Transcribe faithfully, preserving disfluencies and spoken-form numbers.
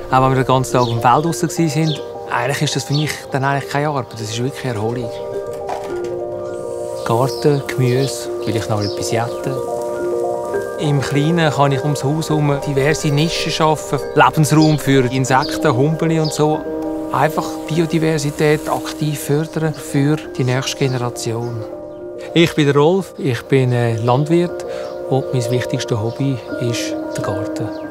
Auch wenn wir den ganzen Tag auf dem Feld draussen waren, eigentlich ist das für mich dann eigentlich keine Arbeit. Das ist wirklich Erholung. Garten, Gemüse, vielleicht noch etwas jäten. Im Kleinen kann ich ums Haus herum diverse Nischen schaffen, Lebensraum für Insekten, Humpeli und so. Einfach Biodiversität aktiv fördern für die nächste Generation. Ich bin der Rolf, ich bin Landwirt und mein wichtigstes Hobby ist der Garten.